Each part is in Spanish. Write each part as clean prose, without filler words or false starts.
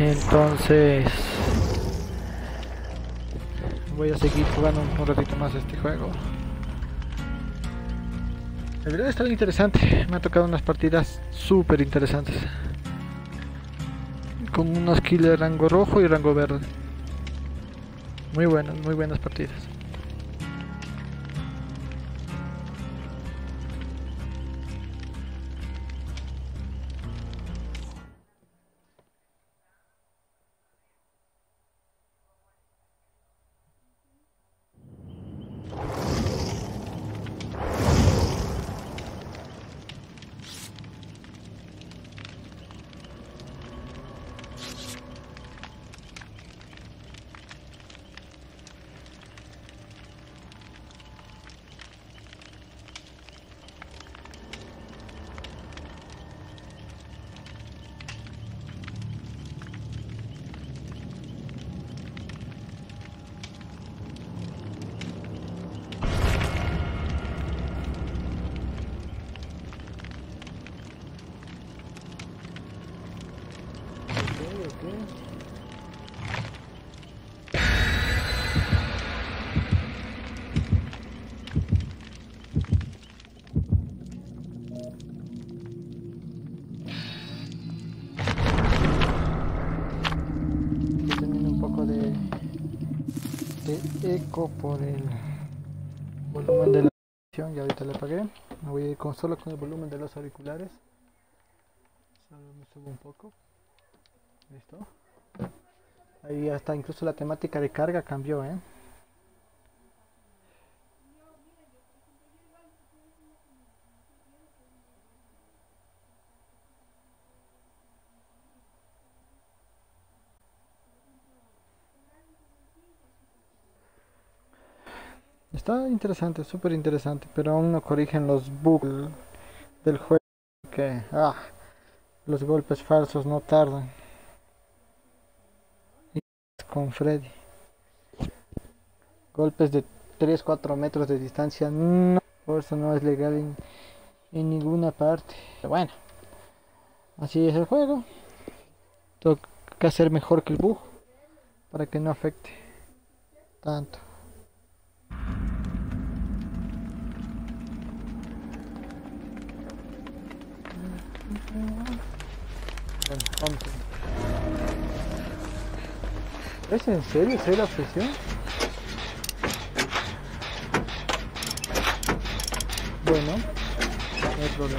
Entonces voy a seguir jugando un ratito más este juego. La verdad está bien interesante, me ha tocado unas partidas súper interesantes con unos kills de rango rojo y rango verde. Muy buenas partidas. Eco por el volumen de la televisión, ya ahorita le apagué. Me voy a ir solo con el volumen de los auriculares. Solo me subo un poco. Listo. Ahí hasta incluso la temática de carga cambió, Está interesante, súper interesante, pero aún no corrigen los bugs del juego que los golpes falsos no tardan. Y con Freddy, golpes de 3-4 metros de distancia, no, por eso no es legal en ninguna parte. Pero bueno, así es el juego. Tengo que hacer mejor que el bug para que no afecte tanto. Bueno, vamos. ¿Es en serio? ¿Es la obsesión? Bueno, no hay problema.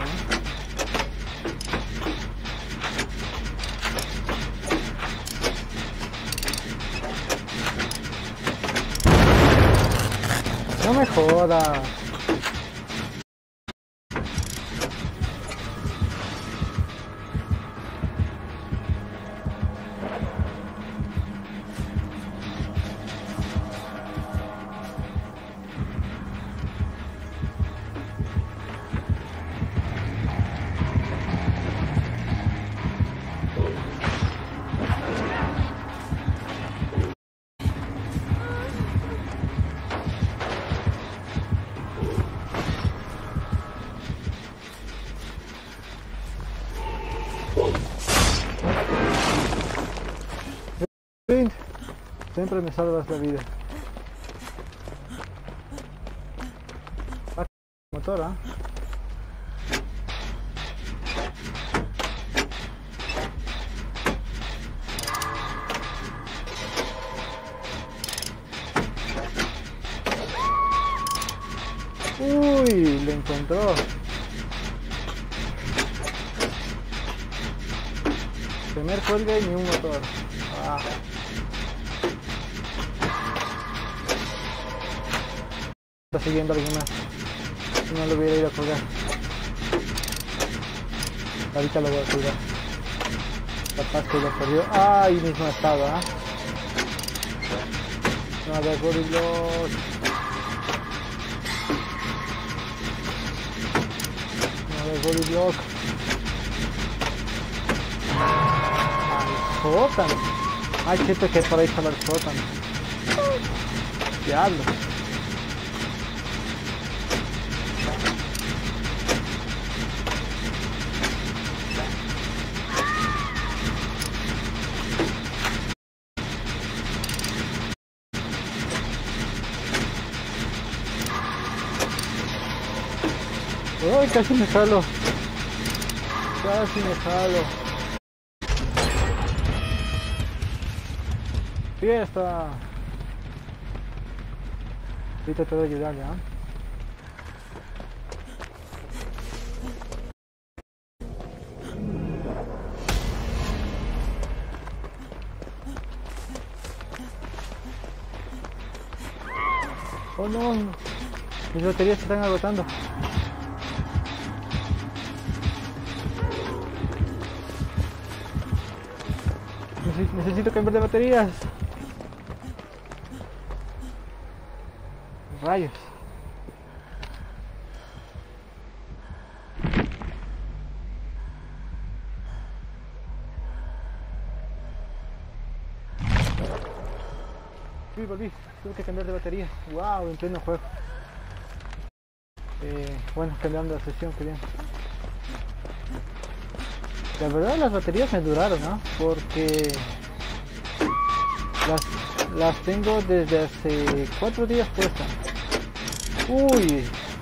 No me jodas. Siempre me salvas la vida. Motor, Uy, lo encontró. Primer cuelgue y ni un motor. Está siguiendo a alguien más. Si no lo hubiera ido a colgar. Ahorita lo voy a colgar. Capaz que lo perdió. Ahí mismo estaba. No, de gorilos. No, de gorilos. Al sótano. Ay, siento que por ahí está el sótano. Diablo. Ay, casi me jalo. Casi me jalo. Fiesta. Ahorita te voy a ayudar ya. Oh no, mis baterías se están agotando. Necesito cambiar de baterías. Rayos. Sí, volví. Tuve que cambiar de batería. Wow, en pleno juego. Bueno, cambiando de sesión, que bien. La verdad las baterías me duraron, ¿no? Porque las tengo desde hace 4 días puestas. Uy.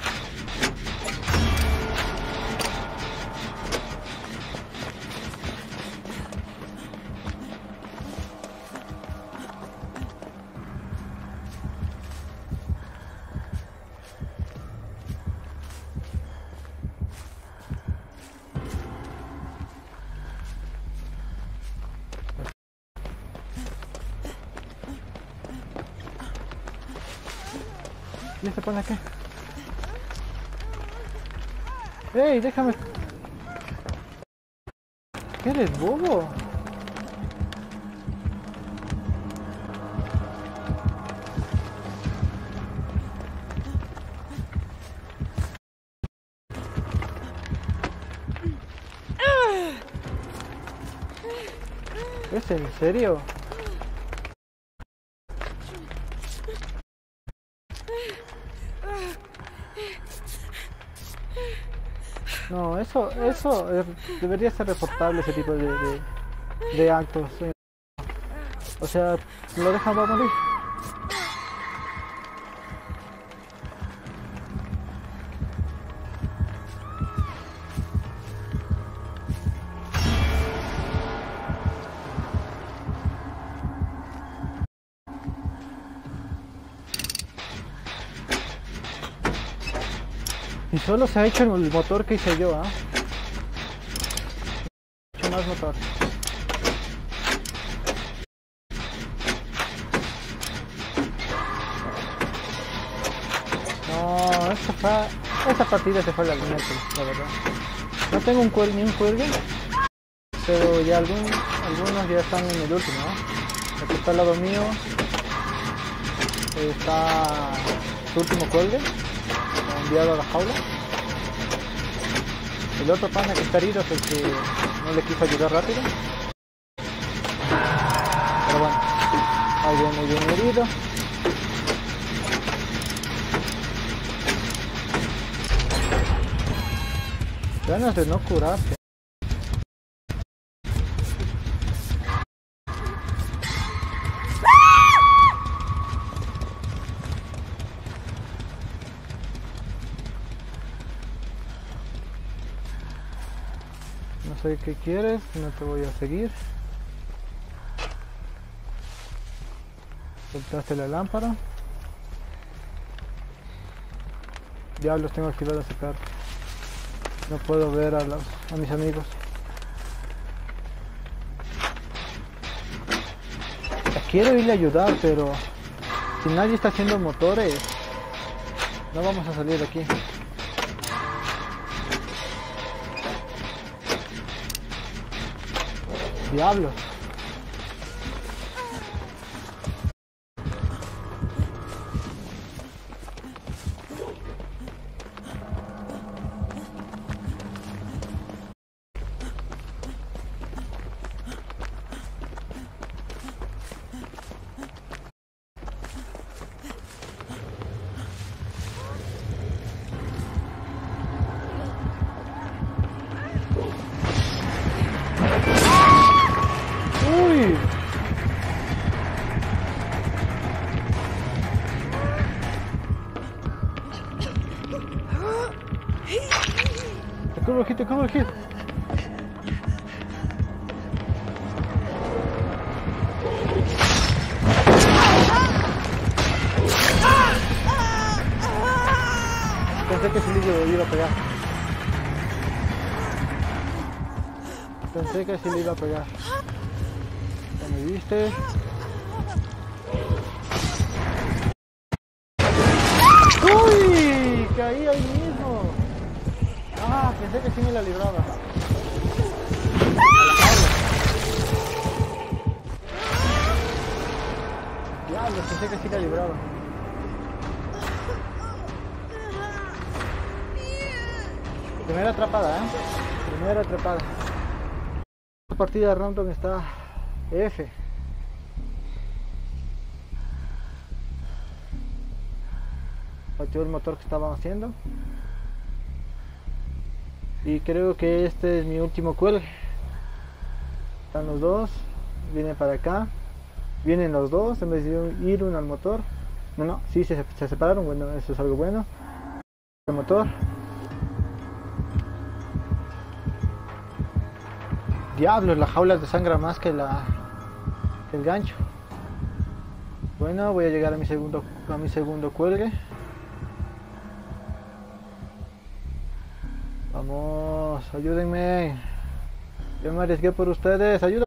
¿Y se pone qué? ¡Ey, déjame! ¿Qué eres, bobo? ¿Es en serio? No, eso debería ser reportable, ese tipo de actos. O sea, lo dejan va a morir. Y solo se ha hecho el motor que hice yo, ¿ah? He hecho más motor. No, esta partida se fue al miércoles, la verdad. No tengo ni un cuelgue, pero ya algunos ya están en el último, ¿no? El que está al lado mío está su último cuelgue, enviado a la jaula. El otro pana que está herido es el que no le quiso ayudar rápido. Pero bueno, alguien muy bien herido. Ganas de no curarse. No sé qué quieres, no te voy a seguir. Soltaste la lámpara. Diablos, tengo activado ese carro. No puedo ver a mis amigos. Quiero irle a ayudar, pero si nadie está haciendo motores, no vamos a salir de aquí. Diablos. Hit, cruz hit. Pensé que sí le iba a pegar. Pensé que sí le iba a pegar. ¿Ya me viste? ¡Uy! Caí ahí mismo. Ah, pensé que sí me la libraba. Diablo, pensé que sí la libraba. Primera atrapada, Primera atrapada. La partida random está F. Pateó el motor que estaba haciendo. Y creo que este es mi último cuelgue. Están los dos. Vienen para acá. Vienen los dos en vez de ir uno al motor. No, sí se separaron. Bueno, eso es algo bueno. El motor. Diablos, la jaula te sangra más que el gancho. Bueno, voy a llegar a mi segundo cuelgue. Vamos, ayúdenme. Yo me arriesgué por ustedes, ayúdenme.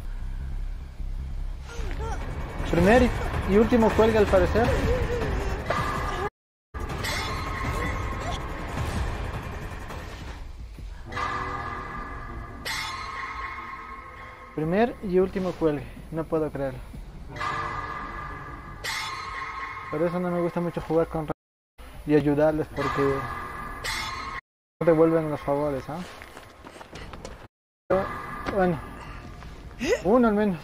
Primer y último cuelgue al parecer. Primer y último cuelgue, no puedo creerlo. Por eso no me gusta mucho jugar con y ayudarles porque no devuelven los favores, Pero, bueno, uno al menos.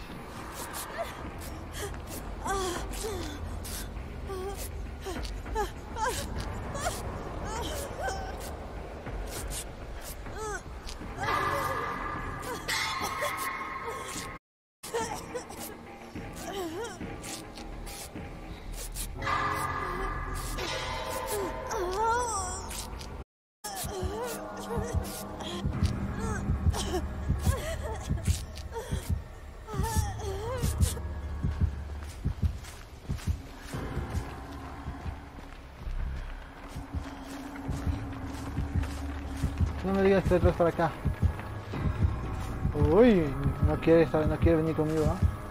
No me digas que detrás para acá. Uy, no quiere venir conmigo,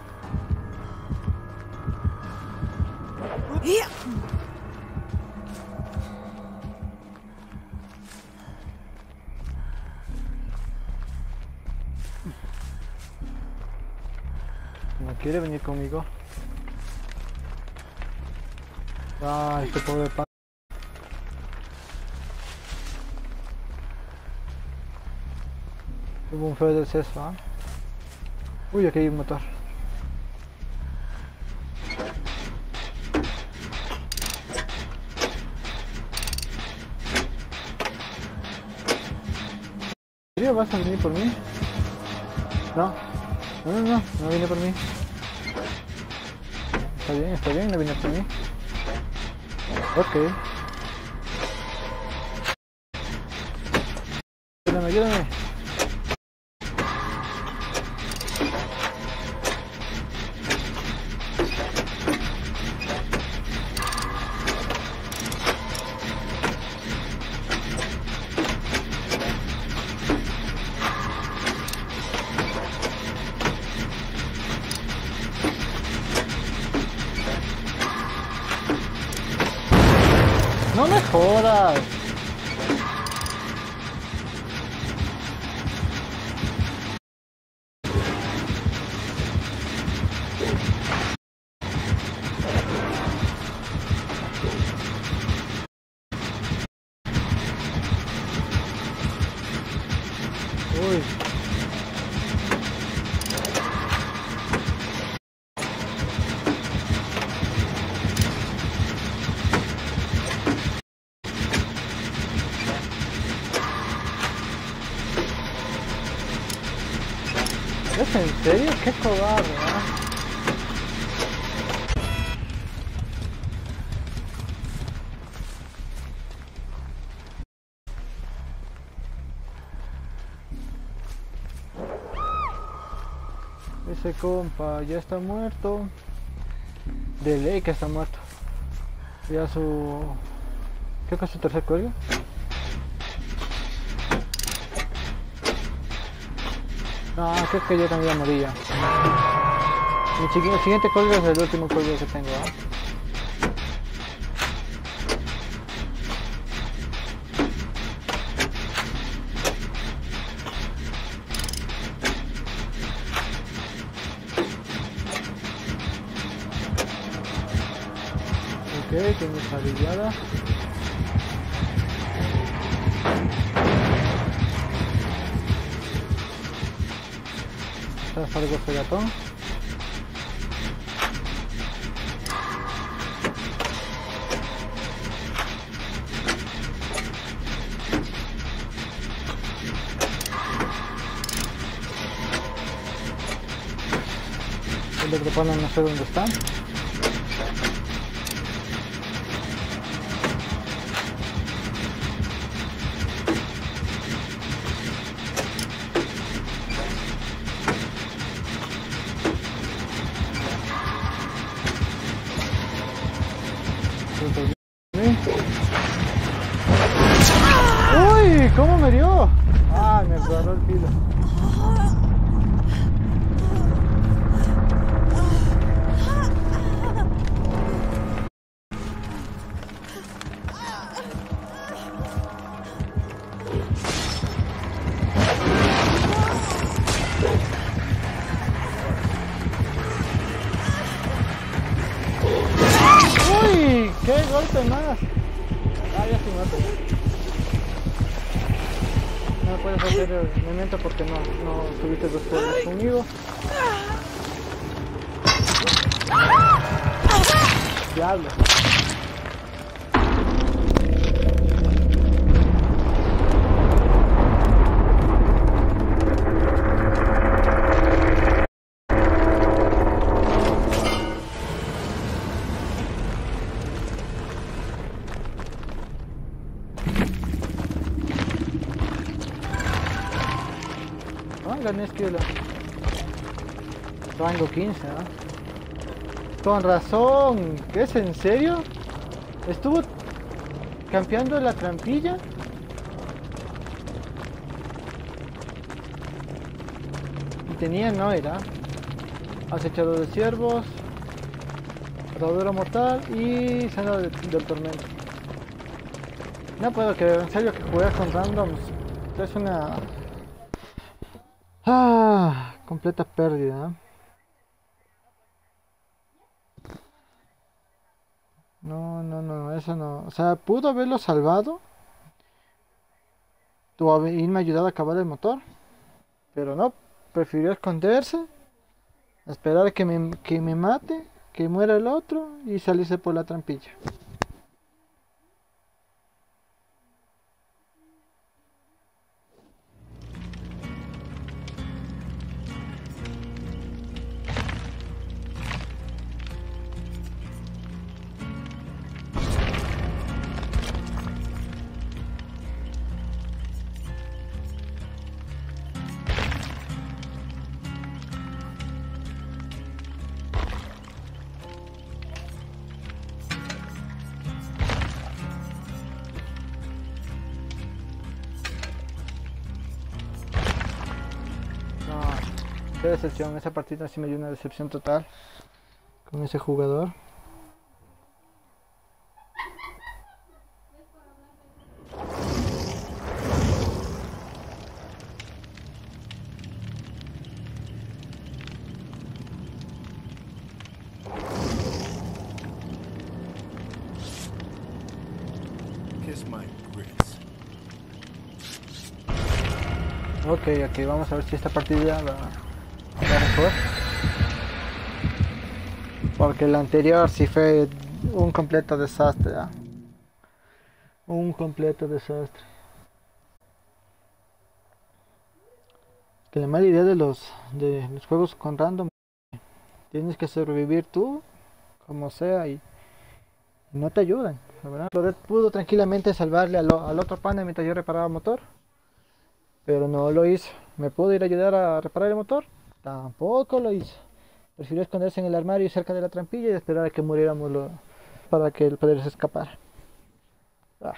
No quiere venir conmigo. Ah, este pobre pan. Hubo un feo del seso, Uy, aquí hay un motor. ¿En serio vas a venir por mí? No, no viene por mí. Está bien, no viene por mí. Ok. Ayúdame. No me jodas. Uy. ¿Es en serio? Qué cobarde, Ese compa ya está muerto. De ley que está muerto. Ya su... Creo que es su tercer cuello. No, creo que yo también moría. El siguiente cuello es el último cuello que tengo, ¿eh? Ok, tengo esta brillada. Está algo pegatón. El otro pana no sé dónde están. ¡Uy! ¿Cómo me dio? ¡Ah! Me agarró el filo. ¡Uy! ¡Qué golpe más! Ah, ya estoy muerto. No me puedes hacer el movimiento porque no subiste dos turnos conmigo. Diablo. Gané esquila. Rango 15, ¿eh? Con razón. ¿Qué es en serio? Estuvo campeando la trampilla. Y tenía no era acechador de ciervos, atadura mortal y senda del tormento. No puedo creer, en serio, que juegas con randoms. Es una... completa pérdida. No, eso no. O sea, pudo haberlo salvado. O irme ayudado a acabar el motor. Pero no, prefirió esconderse. Esperar a que me mate, que muera el otro y salirse por la trampilla. Qué decepción, esa partida sí me dio una decepción total con ese jugador. Ok, vamos a ver si esta partida va mejor. Porque la anterior sí fue un completo desastre. Un completo desastre. Que la mala idea de los juegos con random, tienes que sobrevivir tú, como sea, y no te ayudan. La verdad, Loret pudo tranquilamente salvarle al otro pana mientras yo reparaba el motor, pero no lo hizo. ¿Me pudo ir a ayudar a reparar el motor? Tampoco lo hizo. Prefirió esconderse en el armario cerca de la trampilla y esperar a que muriéramos para que el poder se escapara. Ah.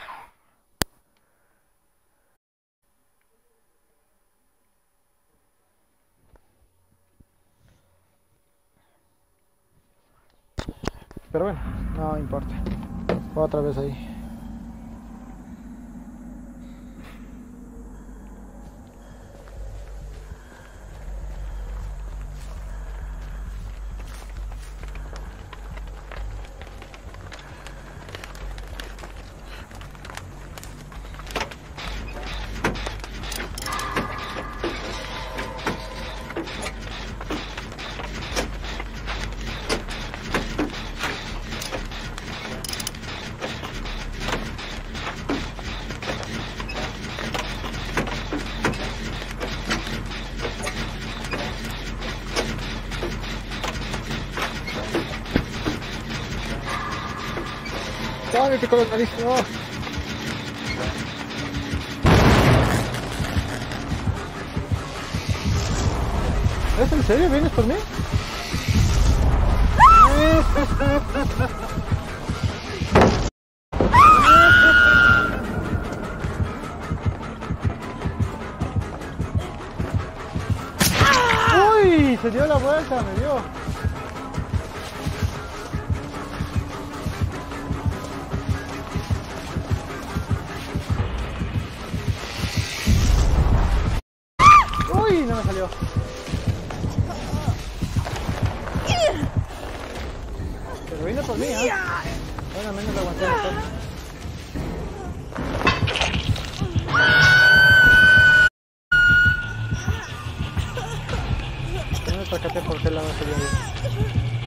Pero bueno, no importa. Otra vez ahí. ¡Cállate con los narices! ¡Oh! ¿Es en serio? ¿Vienes por mí? ¡Uy! Se dio la vuelta, me dio. ¡Uy! No me salió. Pero vino por mí, ¿eh? Bueno, menos lo aguanté el motor. No me percaté por qué lado salió bien.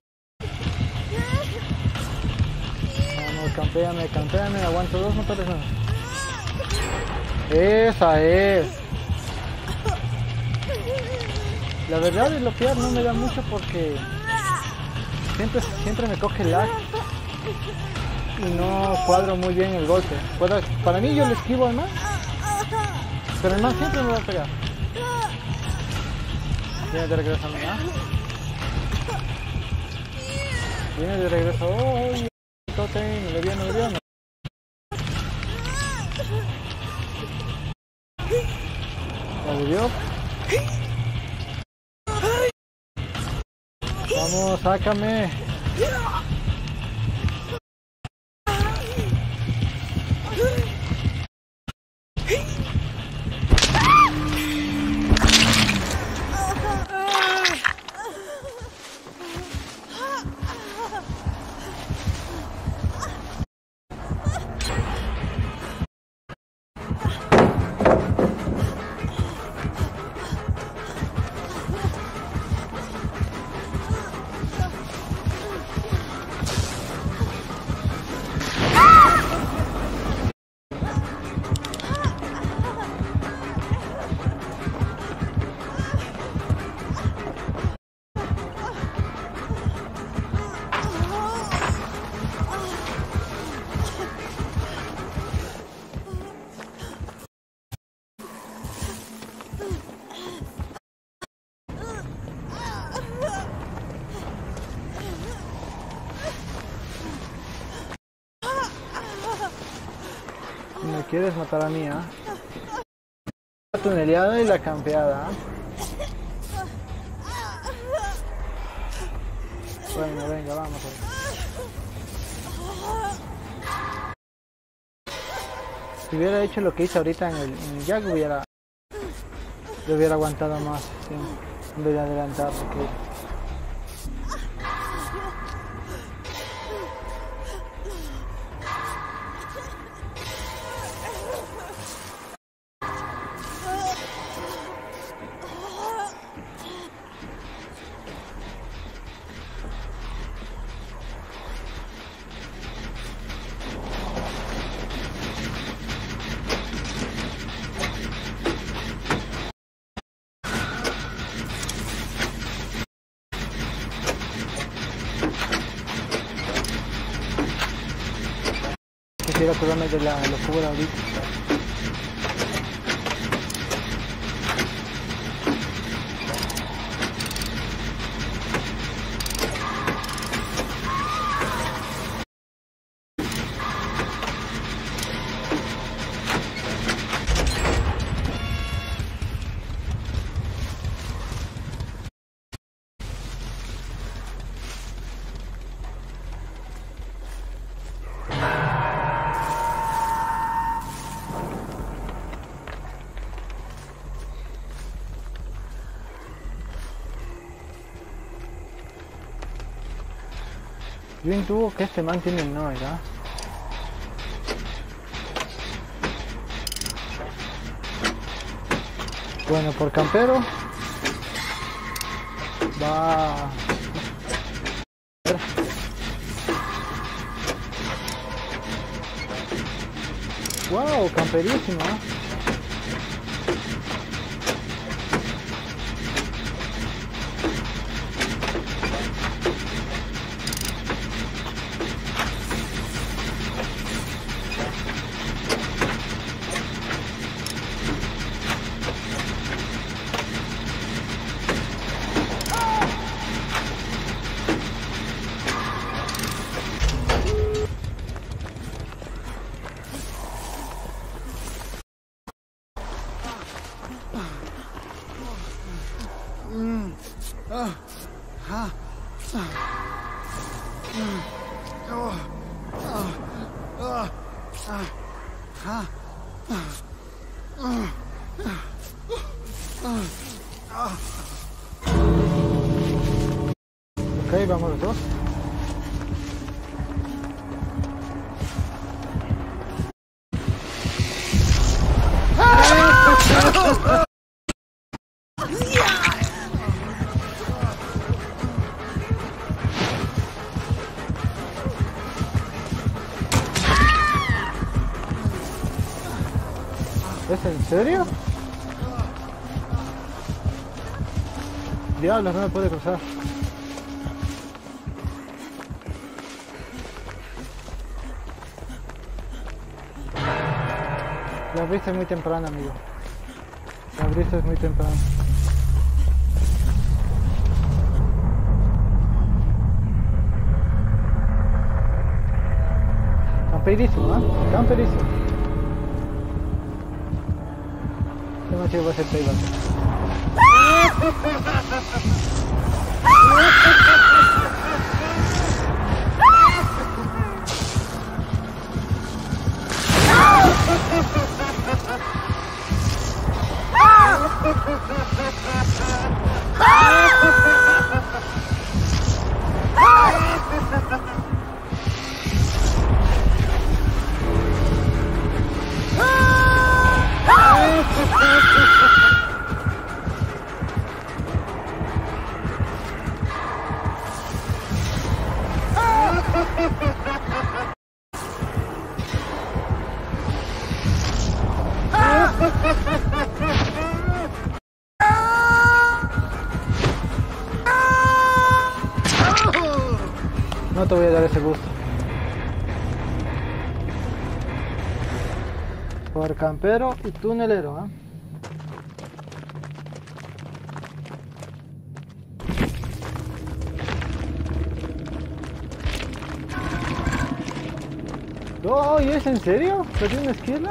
Vamos, campeame, aguanto 2 motores más. Esa es. La verdad de bloquear no me da mucho porque siempre me coge lag y no cuadro muy bien el golpe. Para mí yo le esquivo al man, pero el man siempre me va a pegar. Viene de regreso a mí, ¿ah? Viene de regreso. ¡Oh! Totem, me dio, no. ¿Me dio? Vamos, sácame. Me quieres matar a mí, ¿ah? La tuneleada y la campeada, ¿ah? Bueno, venga, vamos a ver. Si hubiera hecho lo que hice ahorita en el Jack, le hubiera aguantado más, sí, en vez de adelantar, porque... Quisiera curarme de la locura ahorita. Yo intuyo que este man tiene no, ¿verdad? Bueno, por campero va. Wow, camperísimo, ¿eh? Ok, vamos los dos. ¿Es en serio? Diablos, no me puede cruzar. La brisa es muy temprana, amigo. La brisa es muy temprana. Camperísimo, ¿eh? Camperísimo. Qué noche va a ser playback. No te voy a dar ese gusto. Por campero y tunelero, ¿eh? Oh, ¿y es en serio? ¿Perdí una esquina?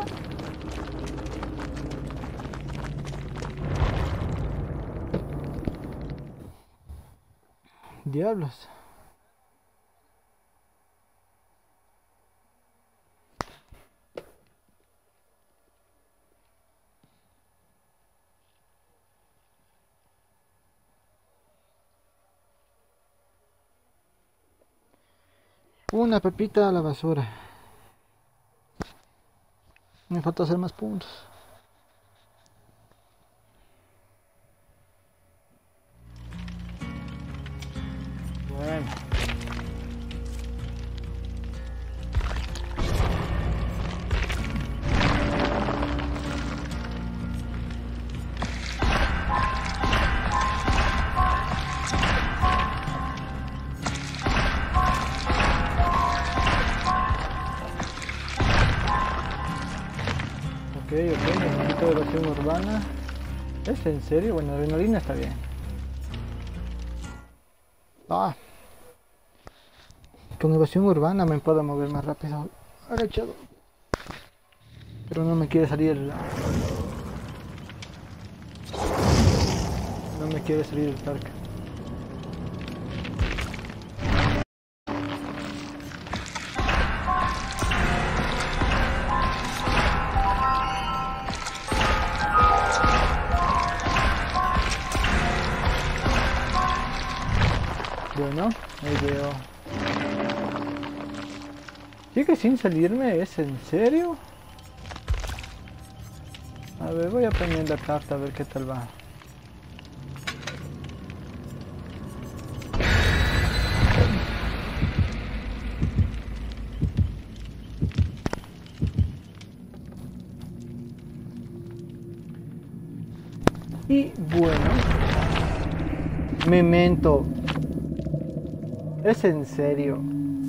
Diablos. Una pepita a la basura. Me falta hacer más puntos. Bueno. Ok, necesito evasión urbana. ¿Es en serio? Bueno, adrenalina está bien. Ah. Con evasión urbana me puedo mover más rápido. Agachado. Pero no me quiere salir el... No me quiere salir el Stark. Bueno, ahí veo Sigue sin salirme, ¿es en serio? A ver, voy a poner la carta a ver qué tal va. Y bueno, Memento. ¿Es en serio?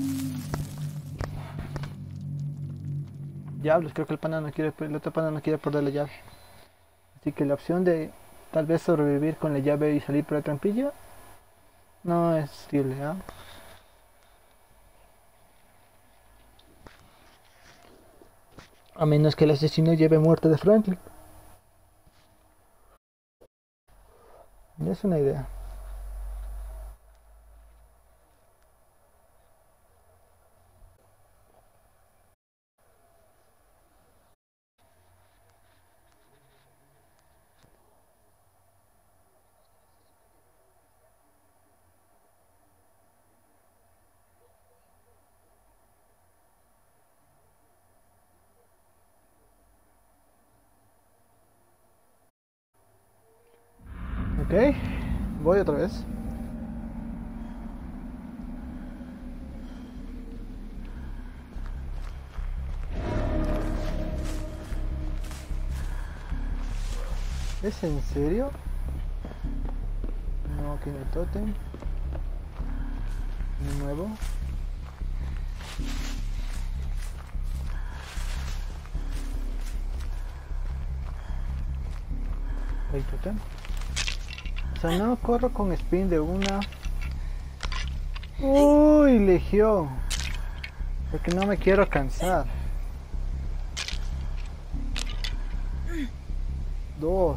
Diablos, creo que el pana no quiere, el otro pana no quiere perder la llave. Así que la opción de tal vez sobrevivir con la llave y salir por la trampilla no es posible, ¿ah? A menos que el asesino lleve muerte de Franklin. Es una idea. Ok, voy otra vez. ¿Es en serio? No, aquí no hay tótem. De nuevo. Hay tótem. O sea, no corro con spin de una. Uy, legión. Porque no me quiero cansar. 2.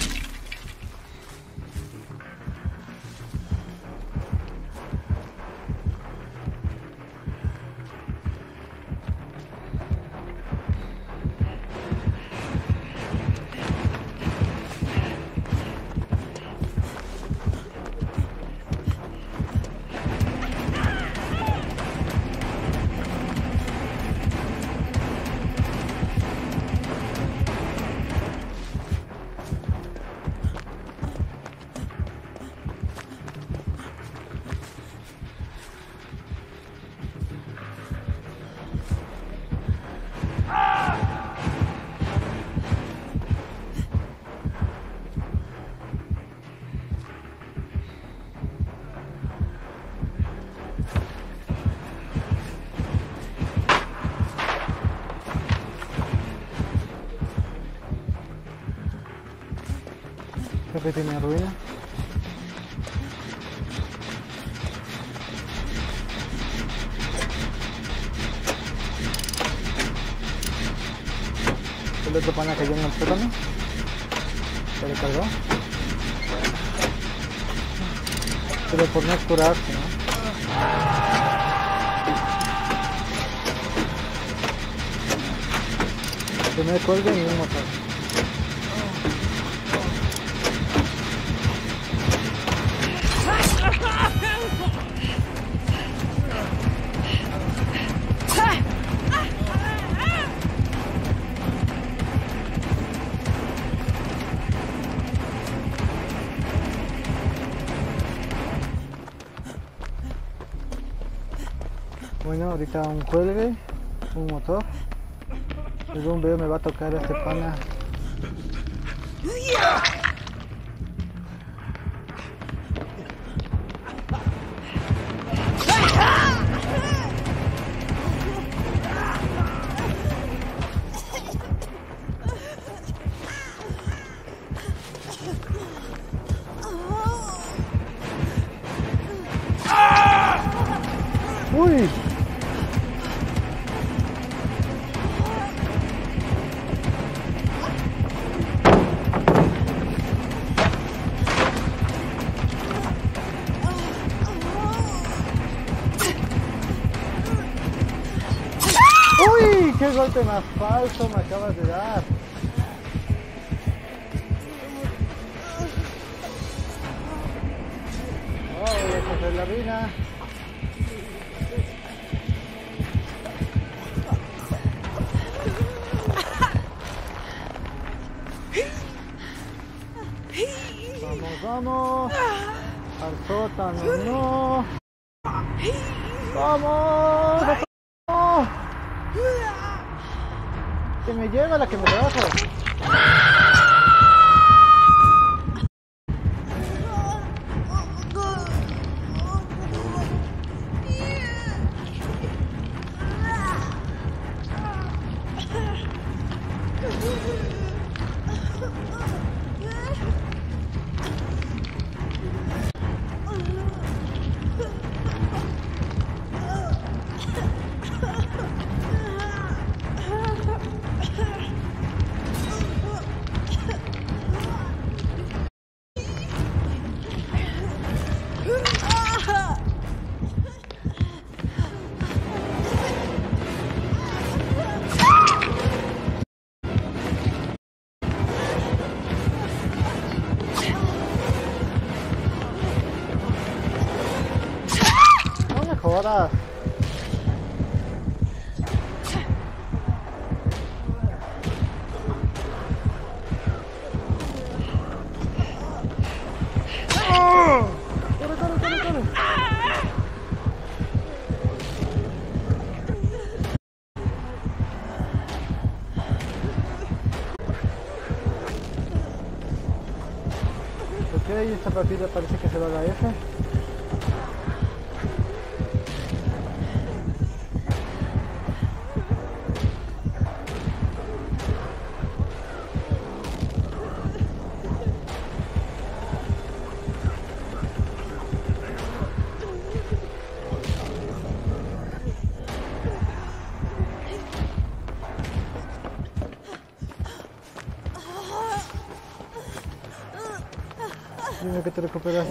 Jefe tiene ruina. El otro pana cayó en el sótano. Se le cargó. Pero por no curarse, ¿no? Se me cuelga y un motor. Bueno, ahorita un cuelgue, un motor. Según veo me va a tocar este pana. Uy. ¡Uy! ¡Qué golpe más falso me acabas de dar! Oh, voy a coger la ruina. vamos. Al sótano, no. Vamos. No. Que me lleva la que me trabaja. Jodas. Corre. Ok, esta partida parece que se va a la F. Dime que te recuperaste.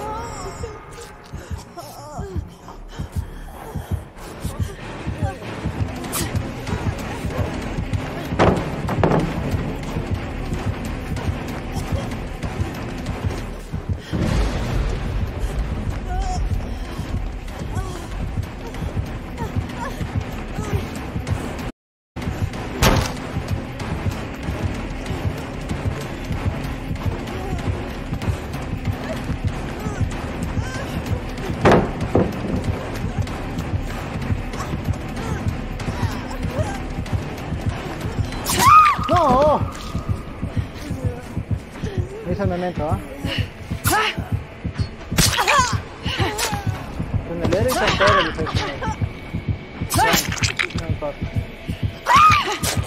¡No! Me hizo el memento, ¿ah? Con el Eric todo el efecto. No importa.